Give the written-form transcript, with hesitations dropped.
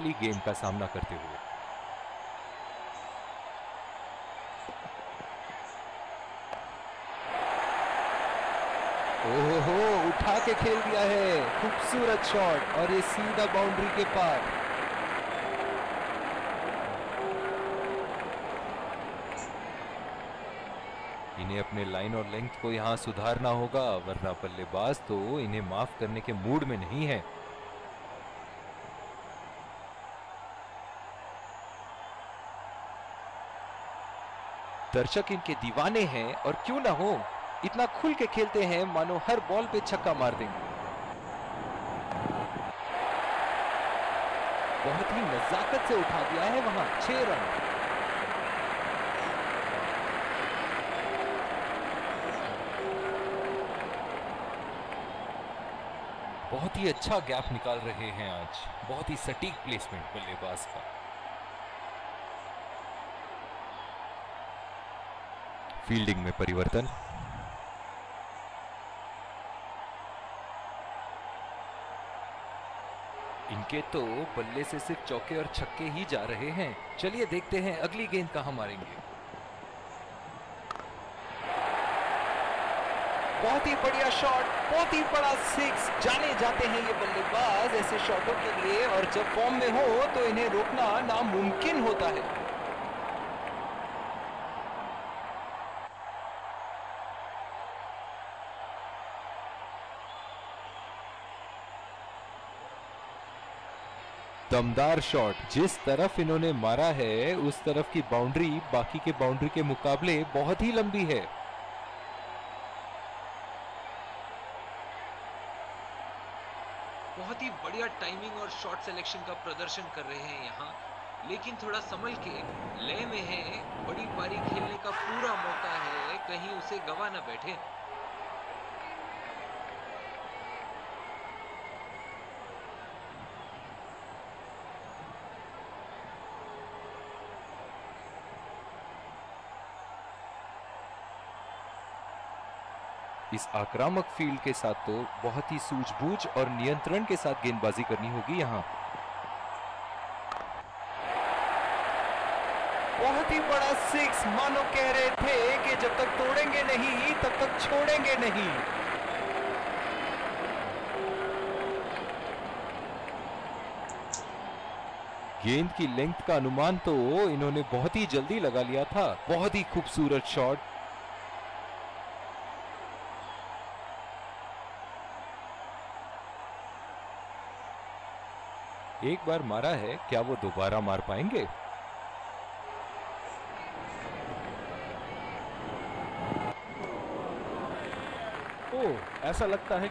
अगली गेंद का सामना करते हुए। ओहो, उठा के खेल दिया है, खूबसूरत शॉट और ये सीधा बाउंड्री के पार। इन्हें अपने लाइन और लेंथ को यहां सुधारना होगा, वरना बल्लेबाज तो इन्हें माफ करने के मूड में नहीं है। दर्शक इनके दीवाने हैं और क्यों ना हो, इतना खुल के खेलते हैं मानो हर बॉल पे छक्का मार देंगे। बहुत ही नजाकत से उठा दिया है वहां, 6 रन। बहुत ही अच्छा गैप निकाल रहे हैं आज, बहुत ही सटीक प्लेसमेंट बल्लेबाज का। फील्डिंग में परिवर्तन। इनके तो बल्ले से सिर्फ चौके और छक्के ही जा रहे हैं। चलिए देखते हैं अगली गेंद कहां मारेंगे। बहुत ही बढ़िया शॉट, बहुत ही बड़ा 6। जाने जाते हैं ये बल्लेबाज ऐसे शॉटों के लिए, और जब फॉर्म में हो तो इन्हें रोकना नामुमकिन होता है। दमदार शॉट, जिस तरफ इन्होंने मारा है उस तरफ की बाउंड्री बाकी के बाउंड्री के मुकाबले बहुत ही लंबी है। बहुत ही बढ़िया टाइमिंग और शॉट सिलेक्शन का प्रदर्शन कर रहे हैं यहाँ, लेकिन थोड़ा संभल के, लय में है, बड़ी पारी खेलने का पूरा मौका है, कहीं उसे गवा न बैठे। इस आक्रामक फील्ड के साथ तो बहुत ही सूझबूझ और नियंत्रण के साथ गेंदबाजी करनी होगी यहां। बहुत ही बड़ा 6, मानो कह रहे थे कि जब तक तोड़ेंगे नहीं तब तक छोड़ेंगे नहीं। गेंद की लेंथ का अनुमान तो इन्होंने बहुत ही जल्दी लगा लिया था। बहुत ही खूबसूरत शॉट। एक बार मारा है, क्या वो दोबारा मार पाएंगे? ओह, ऐसा लगता है